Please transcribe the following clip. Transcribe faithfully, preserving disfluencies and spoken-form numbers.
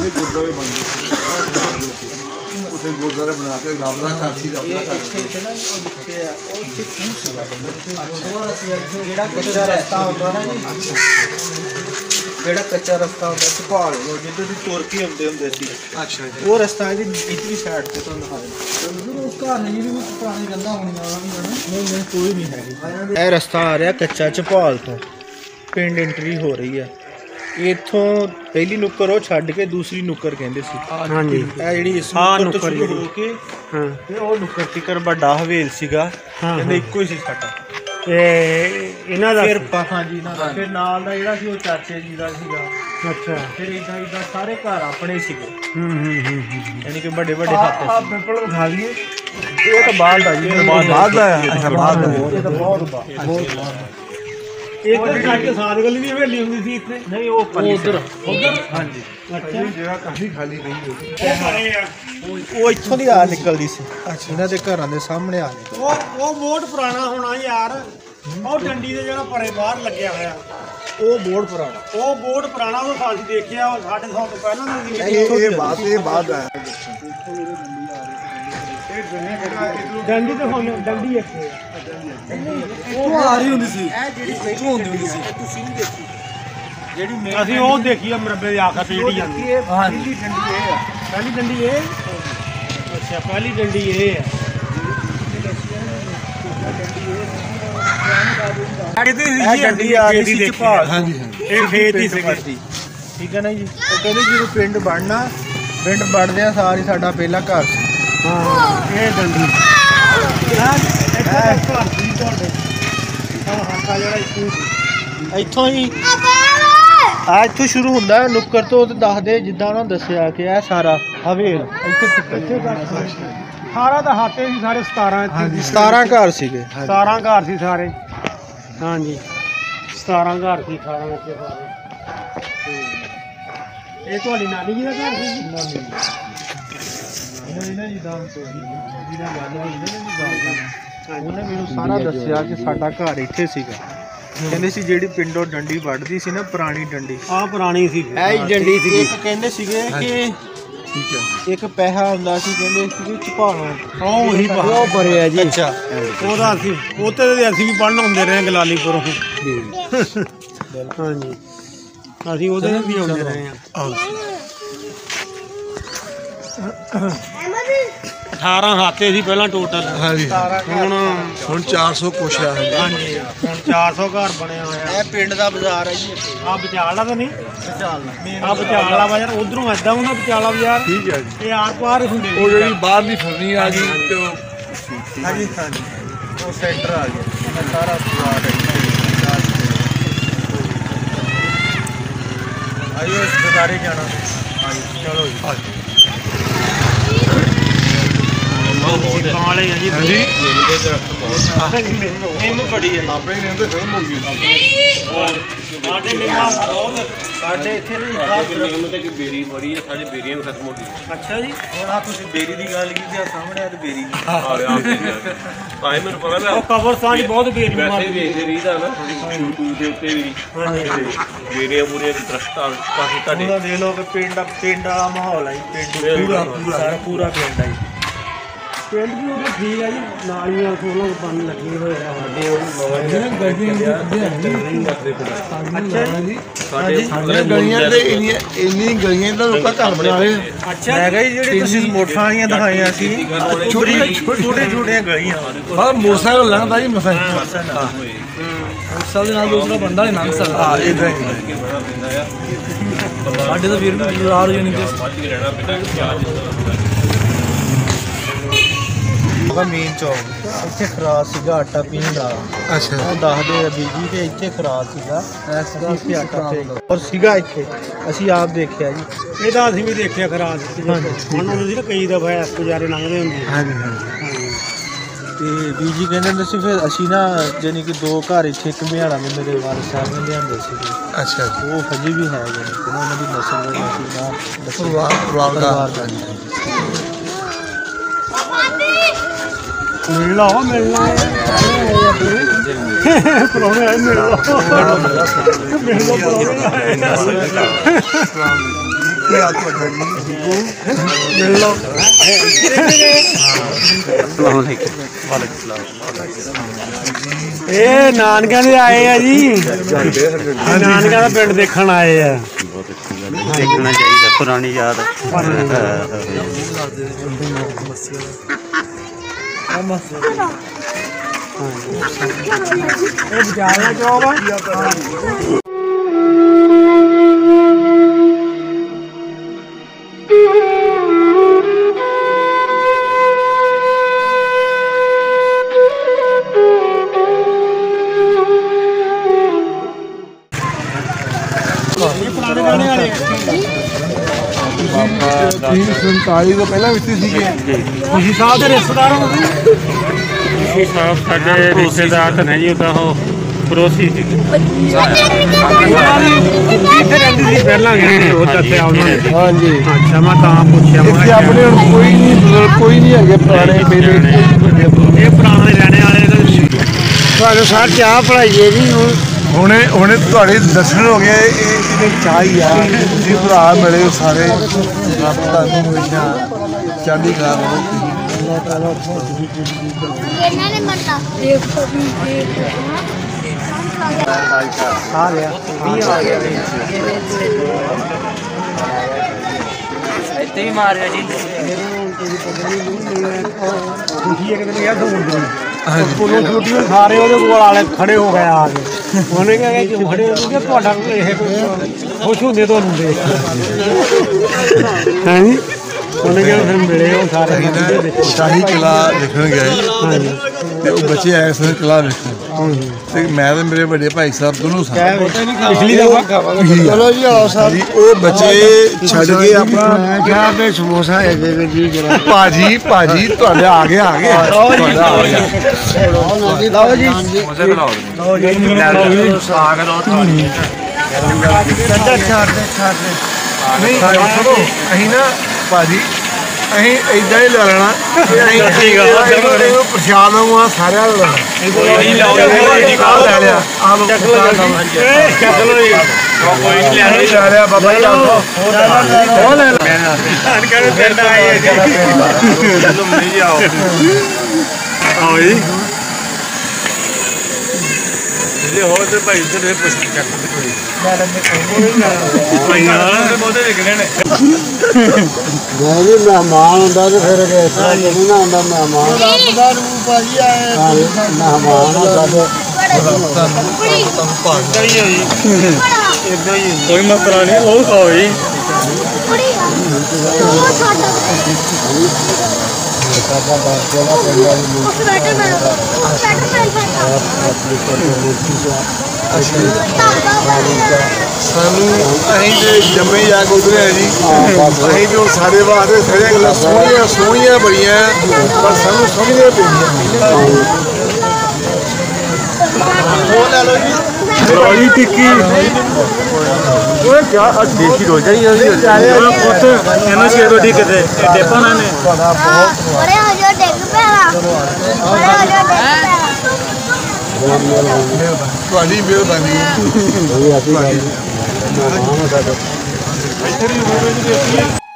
गुरुद्वारे बन गए उसे गुरुद्वारे बना के गावना काफी रास्ता होता ना ਜਿਹੜਾ ਕੱਚਾ ਰਸਤਾ ਹੁੰਦਾ ਝਪਾਲ ਜਿੱਦੋਂ ਦੀ ਤੁਰ ਕੇ ਆਉਂਦੇ ਹੁੰਦੇ ਸੀ। ਅੱਛਾ ਜੀ। ਉਹ ਰਸਤਾ ਇਹਦੀ ਇਧਰਲੀ ਸਾਈਡ ਤੇ ਤੁਹਾਨੂੰ ਦਿਖਾਇਆ। ਉਸ ਘਰ ਨੇ ਜਿਹੜੀ ਵੀ ਪੁਰਾਣੀ ਗੰਦਾ ਹੋਣੀਆਂ ਵਾਲਾ ਵੀ ਨਹੀਂ ਨਹੀਂ ਕੋਈ ਨਹੀਂ ਹੈ। ਇਹ ਰਸਤਾ ਆ ਰਿਹਾ ਕੱਚਾ ਝਪਾਲ ਤੋਂ ਪਿੰਡ ਐਂਟਰੀ ਹੋ ਰਹੀ ਹੈ। ਇੱਥੋਂ ਪਹਿਲੀ ਨੁੱਕਰ ਉਹ ਛੱਡ ਕੇ ਦੂਸਰੀ ਨੁੱਕਰ ਕਹਿੰਦੇ ਸੀ। ਹਾਂਜੀ। ਇਹ ਜਿਹੜੀ ਇਸ ਨੁੱਕਰ ਤੋਂ ਸ਼ੁਰੂ ਹੋ ਕੇ ਹਾਂ ਉਹ ਨੁੱਕਰ ਤੀਕਰ ਵੱਡਾ ਹਵੇਲ ਸੀਗਾ। ਕਹਿੰਦੇ ਇੱਕੋ ਹੀ ਸੀ ਸਾਡਾ। ਇਹਨਾਂ ਦਾ ਫਿਰ ਹਾਂਜੀ ਇਹਨਾਂ ਦਾ ਫਿਰ ਨਾਲ ਦਾ ਜਿਹੜਾ ਸੀ ਉਹ ਚਾਚੇ ਜੀ ਦਾ ਸੀਗਾ। ਅੱਛਾ। ਫਿਰ ਇਦਾਂ ਇਦਾਂ ਸਾਰੇ ਘਰ ਆਪਣੇ ਸੀਗੇ। ਹੂੰ ਹੂੰ ਹੂੰ ਯਾਨੀ ਕਿ ਵੱਡੇ ਵੱਡੇ ਹੱਥ ਸੀ। ਆਹ ਪਿੱਪਲ ਵਿਖਾ ਲਈਏ। ਇਹ ਤਾਂ ਬਾਅਦ ਦਾ ਜੀ। ਬਾਅਦ ਦਾ ਅੱਛਾ ਬਾਅਦ ਦਾ ਇਹ ਤਾਂ ਬਹੁਤ ਬਹੁਤ ਇੱਕ ਸਾਡੇ ਸਾਧ ਗਲੀ ਦੀ ਹਵੇਲੀ ਹੁੰਦੀ ਸੀ ਇੱਥੇ ਨਹੀਂ ਉਹ ਉਧਰ ਉਧਰ ਹਾਂਜੀ। ਅੱਛਾ ਜਗ੍ਹਾ ਕਾਫੀ ਖਾਲੀ ਰਹੀ ਹੋਈ ਉਹ ਇੱਥੋਂ ਦੀ ਆ ਨਿਕਲਦੀ ਸੀ। ਅੱਛਾ ਇਹਨਾਂ ਦੇ ਘਰਾਂ ਦੇ ਸਾਹਮਣੇ ਆ ਨਿਕਲ ਉਹ ਉਹ ਬੋਰਡ ਪੁਰਾਣਾ ਹੋਣਾ ਯਾਰ ਉਹ ਡੰਡੀ ਦੇ ਜਿਹੜਾ ਪਰੇ ਬਾਹਰ ਲੱਗਿਆ ਹੋਇਆ ਉਹ ਬੋਰਡ ਪੁਰਾਣਾ ਉਹ ਬੋਰਡ ਪੁਰਾਣਾ ਉਹ ਸਾਲ ਦੇਖਿਆ ਉਹ ਸਾਡੇ ਸੌ ਤੋਂ ਪਹਿਲਾਂ ਦਾ ਸੀ। ਇਹ ਬਾਤ ਇਹ ਬਾਤ ਆਇਆ ਡੰਡੀ ਤੇ ਹੁਣ ਡੰਡੀ ਇੱਥੇ ਉਹ ਆ ਰਹੀ ਹੁੰਦੀ ਸੀ। ਇਹ ਜਿਹੜੀ ਇੱਥੋਂ ਹੁੰਦੀ ਹੁੰਦੀ ਸੀ ਤੁਸੀਂ ਨਹੀਂ ਦੇਖੀ ਜਿਹੜੀ ਅਸੀਂ ਉਹ ਦੇਖੀ ਆ ਮਰਬੇ ਦੀ ਆਖਰ ਤੇ ਜਿਹੜੀ ਜਾਂਦੀ ਪਹਿਲੀ ਡੰਡੀ ਇਹ ਆ ਪਹਿਲੀ ਡੰਡੀ ਇਹ ਅੱਛਾ ਪਹਿਲੀ ਡੰਡੀ ਇਹ ਆ ਇਹ ਡੰਡੀ ਆ ਗਈ ਸੀ ਭਾਲ ਹਾਂਜੀ ਇਹ ਖੇਤ ਹੀ ਸੀ ਠੀਕ ਹੈ ਨਾ ਜੀ। ਉਹ ਕਹਿੰਦੇ ਜਦੋਂ ਪਿੰਡ ਬਣਨਾ ਪਿੰਡ ਬਣਦਿਆਂ ਸਾਰੀ ਸਾਡਾ ਪਹਿਲਾ ਘਰ ਸੀ। ਹਾਂ ਇਹ ਡੰਡੀ ਇੱਥੋਂ ਹੀ ਆ ਇੱਥੋਂ ਸ਼ੁਰੂ ਹੁੰਦਾ ਨੁੱਕਰ ਤੋਂ ਦੱਸਦੇ ਜਿੱਦਾਂ ਉਹਨਾਂ ਦੱਸਿਆ ਕਿ ਇਹ ਸਾਰਾ ਹਵੇਲ ਇੱਥੇ ਅਠਾਰਾਂ ਦਾ ਹਾਤੇ ਸੀ ਸਾਰੇ ਸਤਾਰਾਂ ਸਤਾਰਾਂ ਘਰ ਸੀਗੇ ਸਤਾਰਾਂ ਘਰ ਸੀ ਸਾਰੇ ਹਾਂਜੀ ਸਤਾਰਾਂ ਘਰ ਸੀ ਅਠਾਰਾਂ ਵਿੱਚ ਸਾਰੇ। ਇਹ ਤੁਹਾਡੀ ਨਾਨੀ ਜੀ ਦਾ ਘਰ ਸੀ ਨਾਨੀ ਇਹਨਾਂ ਜੀ ਦਾ ਜਿਹਦਾ ਗੱਲ ਹੋਈ ਨਾ ਜੀ ਗੱਲ ਉਹਨੇ ਮੈਨੂੰ ਸਾਰਾ ਦੱਸਿਆ ਕਿ ਸਾਡਾ ਘਰ ਇੱਥੇ ਸੀਗਾ। ਕਹਿੰਦੇ ਸੀ ਜਿਹੜੀ ਪਿੰਡੋਂ ਡੰਡੀ ਵੱਢਦੀ ਸੀ ਨਾ ਪੁਰਾਣੀ ਡੰਡੀ ਆਹ ਪੁਰਾਣੀ ਸੀ ਇਹ ਡੰਡੀ ਸੀ। ਇੱਕ ਕਹਿੰਦੇ ਸੀਗੇ ਕਿ ਠੀਕ ਹੈ ਇੱਕ ਪੈਸਾ ਹੁੰਦਾ ਸੀ ਕਹਿੰਦੇ ਸੀ ਝਪਾਣਾ ਉਹ ਉਹੀ ਉਹ ਭਰਿਆ ਜੀ। ਅੱਛਾ ਉਹਦਾ ਸੀ ਉੱਥੇ ਅਸੀਂ ਵੀ ਪੜ੍ਹਨ ਹੁੰਦੇ ਰਹੇ ਗਲਾਲੀਪੁਰੋਂ ਹਾਂਜੀ ਅਸੀਂ ਉਹਦੇ ਵੀ ਆਉਂਦੇ ਰਹੇ ਹਾਂ। ਅਠਾਰਾਂ ਹਾਤੇ ਸੀ ਪਹਿਲਾਂ ਟੋਟਲ ਹਾਂਜੀ ਹੁਣ ਹੁਣ ਚਾਰ ਸੌ ਕੁਛ ਆ ਹਾਂਜੀ ਹੁਣ ਚਾਰ ਸੌ ਘਰ ਬਣਿਆ ਹੋਇਆ। ਇਹ ਪਿੰਡ ਦਾ ਬਾਜ਼ਾਰ ਹੈ ਜੀ ਆ ਵਿਚਾਲਾ ਤਾਂ ਨਹੀਂ ਵਿਚਾਲਾ ਆ ਵਿਚਾਲਾ ਬਾਜ਼ਾਰ ਉਧਰੋਂ ਏਦਾਂ ਹੁੰਦਾ ਵਿਚਾਲਾ ਬਾਜ਼ਾਰ ਠੀਕ ਹੈ ਜੀ। ਇਹ ਆਰ ਪਾਰ ਹੁੰਦੇ ਉਹ ਜਿਹੜੀ ਬਾਹਰਲੀ ਫਰਨੀ ਆ ਗਈ ਤੇ ਹਾਂਜੀ ਹਾਂਜੀ ਉਹ ਸੈਂਟਰ ਆ ਗਿਆ ਸਾਰਾ ਪਲਾਟ ਹੈ। ਆਇਓ ਇਸ ਬਾਜ਼ਾਰੇ ਜਾਣਾ ਹਾਂਜੀ ਚਲੋ ਜੀ ਕਾਲੇ ਆ ਜੀ ਹਾਂਜੀ ਨਿੰਮ ਬੜੀ ਹੈ ਆਪਣੇ ਨਿੰਮ ਤੇ ਫਿਲਮ ਹੋ ਗਈ ਸਾਡੇ ਨਿੰਮਾਂ ਬਹੁਤ ਸਾਡੇ ਇੱਥੇ ਨਹੀਂ ਨਿੰਮ ਤੇ ਕਿ ਬੇਰੀ ਬੜੀ ਹੈ ਸਾਡੇ ਬੇਰੀਆਂ ਵੀ ਖਤਮ ਹੋ ਗਈ। ਅੱਛਾ ਜੀ ਹੁਣ ਆ ਤੁਸੀਂ ਬੇਰੀ ਦੀ ਗੱਲ ਕੀਤੀ ਆ ਸਾਹਮਣੇ ਆ ਤੇ ਬੇਰੀ ਆ ਭਾਈ ਮੈਨੂੰ ਪਤਾ ਨਾ ਉਹ ਕਬਰਸਤਾਨ ਬਹੁਤ ਬੇਰੀ ਮਾਰਦੇ ਵੇਖਦੇ ਰਹੀਦਾ ਨਾ YouTube ਦੇ ਉੱਤੇ ਵੀ ਬੇਰੀਆਂ ਬੁਰੀਆਂ ਦੀ ਦਰਸ਼ਕਾਂ ਕਾਫੀ ਤੁਹਾਡੇ ਉਹਨਾਂ ਦੇ ਲੋਕ ਪਿੰਡ ਪਿੰਡ ਵਾਲਾ ਮਾਹੌਲ ਹੈ ਪਿੰਡ ਪੂਰਾ ਸਾਰਾ ਪੂਰਾ ਪਿੰਡ ਹੈ ਪਿੰਡ ਵੀ ਉਹ ਠੀਕ ਹੈ ਜੀ ਨਾਲੀਆਂ ਸੋਲਾਂ ਬੰਨ ਲੱਗੇ ਹੋਏ ਆ ਸਾਡੇ ਸਾਡੇ ਗਲੀਆਂ ਤੇ ਇੰਨੀਆਂ ਇੰਨੀ ਗਲੀਆਂ ਦਾ ਲੋਕਾਂ ਘਰ ਬਣਾ ਰਹੇ। ਅੱਛਾ ਮੈਂ ਕਿਹਾ ਜੀ ਜਿਹੜੀ ਤੁਸੀਂ ਮੋਟਰਾਂ ਵਾਲੀਆਂ ਦਿਖਾਈਆਂ ਸੀ ਛੋਟੀਆਂ ਛੋਟੀਆਂ ਗਲੀਆਂ ਹਾਂ ਮੋਟਰਸਾਈਕਲ ਲੰਘਦਾ ਜੀ ਮਸਾਂ ਮੋਟਰਸਾਈਕਲ ਦੇ ਨਾਲ ਦੂਸਰਾ ਬੰਦਾ ਨਹੀਂ ਲੰਘ ਸਕਦਾ। ਹਾਂ ਇਦਾਂ ਹੀ ਸਾਡੇ ਤਾਂ ਵੀਰ ਵੀ ਬਾਜ਼ਾਰ ਯਾਨੀ ਕਿ ਮੇਨ ਚੌਕ ਇੱਥੇ ਖਰਾਬ ਸੀਗਾ ਆਟਾ ਪੀਣ ਦਾ। ਅੱਛਾ ਉਹ ਦੱਸਦੇ ਆ ਬੀਜੀ ਕਿ ਇੱਥੇ ਖਰਾਬ ਸੀਗਾ ਐਸਾ ਸੀ ਆਟਾ ਔਰ ਸੀਗਾ ਇੱਥੇ ਅਸੀਂ ਆਪ ਦੇਖਿਆ ਜੀ ਇਹਦਾ ਅਸੀਂ ਵੀ ਦੇਖਿਆ ਖਰਾਬ ਹੁਣ ਉਹਨੂੰ ਸੀ ਨਾ ਕਈ ਦਫਾ ਇਸ ਗੁਜ਼ਾਰੇ ਲੰਘਦੇ ਹੁੰਦੇ ਹਾਂਜੀ ਹਾਂਜੀ ਤੇ ਬੀਜੀ ਕਹਿੰਦੇ ਹੁੰਦੇ ਸੀ ਫਿਰ ਅਸੀਂ ਨਾ ਜਾਨੀ ਕਿ ਦੋ ਘਰ ਇੱਥੇ ਇੱਕ ਮਿਆਣਾ ਦੇ ਮੇਰੇ ਵਾਰਸ ਸਾਹਿਬ ਨੇ ਲਿਆਂਦੇ ਸੀ। ਅੱਛਾ ਉਹ ਹਜੇ ਵੀ ਹੈ ਜਾਨੀ ਕਿ ਉਹਨਾਂ ਦੀ ਨਸਲ ਦਾ ਪਰਿਵਾਰ ਪਰਿਵਾਰ ਦਾ ਮਿਲਣਾ ਹੋ ਮਿਲਣਾ ਪਰੋਣੇ ਆਏ ਮਿਲਣਾ ਮਿਲਣਾ ਪਰੋਣੇ ਆਏ मिल लो ये नानका दे आए हैं जी नानका दा पिंड देखण आए हैं देखना चाहिए पुरानी याद संताली तो पहला भी खुशी साहब के रिश्तेदार खुशी साहब साडे रिश्तेदार तो नहीं होता हो पड़ोसी सी हाँ जी अच्छा मैं पूछा अपने कोई नहीं कोई नहीं है पुराने मेरे ये पुराने रहने वाले ਤੁਹਾਨੂੰ ਸਰ ਚਾਹ ਪੜਾਈਏ ਜੀ ਹੁਣ ਹੁਣੇ ਹੁਣੇ ਤੁਹਾਡੇ ਦਰਸ਼ਨ ਹੋ ਗਏ ਇਹਦੇ ਚਾਹ ਹੀ ਆ ਜੀ ਭਰਾ ਮਿਲੇ ਸਾਰੇ ਰੱਬ ਤੁਹਾਨੂੰ ਹਮੇਸ਼ਾ ਚੜ੍ਹਦੀ ਕਲਾ ਰਹੇ ਅੱਲਾਹ ਤਾਲਾ ਇਹਨਾਂ ਨੇ ਮਰਦਾ ਦੇਖੋ ਵੀ ਦੇਖੋ ਆ ਗਿਆ ਵੀਹ ਆ ਗਿਆ ਇੱਥੇ ਹੀ ਮਾਰਿਆ ਜੀ ਖੁਸ਼ੀ ਇੱਕ ਦਿਨ ਯਾਰ ਦੌੜ ਗਈ ਕੋਲੋਂ ਛੁੱਟੀ ਸਾਰੇ ਉਹਦੇ ਕੋਲ ਵਾਲੇ ਖੜੇ ਹੋ ਗਏ ਆ ਕੇ ਉਹਨੇ ਕਿਹਾ ਕਿ ਕਿਉਂ ਖੜੇ ਹੋ ਕਿ ਤੁਹਾਡਾ ਇਹ ਖੁਸ਼ ਹੁੰਦੇ ਤੁਹਾਨੂੰ ਦੇਖ ਹਾਂ ਜੀ ਉਹਨੇ ਕਿਹਾ ਫਿਰ ਮਿਲੇ ਉਹ ਸਾਰੇ ਸ਼ਾਹੀ ਕਲਾ ਦੇਖਣ ਗਏ ਤੇ ਉਹ ਬੱਚੇ ਆਏ ਸਨ ਕਲਾ ਵੇਖਣ ਤੇ ਮੈਂ ਤੇ ਮੇਰੇ ਵੱਡੇ ਭਾਈ ਸਾਹਿਬ ਦੋਨੋਂ ਸਾਂ ਪਿਛਲੀ ਦਫਾ ਖਾਵਾਂਗੇ ਚਲੋ ਜੀ ਹਲੋ ਸਾਹਿਬ ਜੀ ਉਹ ਬੱਚੇ ਛੱਡ ਕੇ ਆਪਣਾ ਕਿਹਾ ਤੇ ਸਮੋਸਾ ਹੈ ਦੇ ਜੀ ਜਰਾ ਭਾਜੀ ਭਾਜੀ ਤੁਹਾਡੇ ਆ ਗਏ ਆ ਗਏ ਤੁਹਾਡਾ ਆ ਗਿਆ ਲਓ ਜੀ ਲਓ ਜੀ ਸਾਗ ਲਓ ਚੱਲ ਛੱਡ ਦੇ ਛੱਡ ਦੇ ਨਹੀਂ ਸੁਣੋ ਅਸੀਂ ਨਾ ਭਾਜੀ ਅਸੀਂ ਏਦਾਂ ਹੀ ਲੈ ਲੈਣਾ ਤੇ ਅਸੀਂ ਇਹਨੂੰ ਪ੍ਰਸ਼ਾਦ ਵਾਂਗੂ ਸਾਰਿਆਂ ਨੂੰ ਲੈਣਾ ਆਹ ਲੈ ਲਿਆ ਆਹ ਲੋ ਚੱਕ ਲੋ ਚੱਕ ਲਓ ਜੀ ਕੋਈ ਨਹੀਂ ਲੈ ਲਿਆ ਬਾਬਾ ਜੀ ਆਓ ਉਹ ਲੈ ਲੈ ਨਾਨਕਾ ਦੇ ਪਿੰਡ ਆਏ ਜੀ ਚਲੋ ਮਰੀ ਆਓ ਆਓ ਜੀ ਜੇ ਹੋਰ ਤੇ ਭਾਈ ਤੇ ਪੁੱਛ ਕੇ ਚੱਕ ਤੇ ਕੋਈ ਭਾਈ ਨਾਲ ਤੇ ਬਹੁਤੇ ਵਿਕਣੇ ਨੇ ਮੈਂ ਵੀ ਮਹਿਮਾਨ ਹੁੰਦਾ ਤੇ ਫਿਰ ਇਸ ਤਰ੍ਹਾਂ ਨਹੀਂ ਨਾ ਹੁੰਦਾ ਮਹਿਮਾਨ ਰੱਬ ਦਾ ਰੂਪ ਆ ਜੀ ਆਏ ਮਹਿਮਾਨ ਆ ਸਾਡੇ ਇਦਾਂ ਹੀ ਹੋਈ ਇਦਾਂ ਹੀ ਕੋਈ ਮਸਲਾ ਨਹੀਂ ਉਹ ਖਾਓ ਜੀ ਕੁੜੀ ਆ ਉਹ ਸਾਡਾ ਸਾਡਾ ਬਾਸਕੋਲਾ ਪਿੰਡਾਂ ਦੀ ਉਹ ਬੈਠੇ ਮੈਂ ਉਹ ਬੈਠੇ ਮੈਂ ਸਾਨੂੰ ਅਸੀਂ ਤੇ ਜੰਮੇ ਜਾ ਕੇ ਉਤਰੇ ਆ ਜੀ ਅਸੀਂ ਵੀ ਹੁਣ ਸਾਡੇ ਵਾਸਤੇ ਸਾਰੀਆਂ ਗੱਲਾਂ ਸੋਹਣੀਆਂ ਸੋਹਣੀਆਂ ਬੜੀਆਂ ਪਰ ਸਾਨੂੰ ਸਮਝਣੀਆਂ ਪੈਂਦੀਆਂ ਉਹ ਲੈ ਲਓ ਜੀ ਰੋਈ ਟਿੱਕੀ ਓਏ ਕਿਆ ਅੱਜ ਦੇਸੀ ਰੋਜਾ ਹੀ ਅਸੀਂ ਉਹ ਪੁੱਤ ਇਹਨੂੰ ਛੇ ਰੋਟੀ ਕਿਤੇ ਏਡੇ ਪਾਣਾ ਨੇ ਤੁਹਾਡਾ ਬਹੁਤ ਬੜੇ ਹੋ ਜੋ ਡਿੱਗ ਪੈਣਾ ਬੜੇ ਹੋ ਜੋ ਡਿੱਗ ਪੈਣਾ ਤੁਹਾਡੀ ਮਿਹਰਬਾਨੀ ਅਸੀਂ ਮਹਿਮਾਨ ਆ ਸਾਡੇ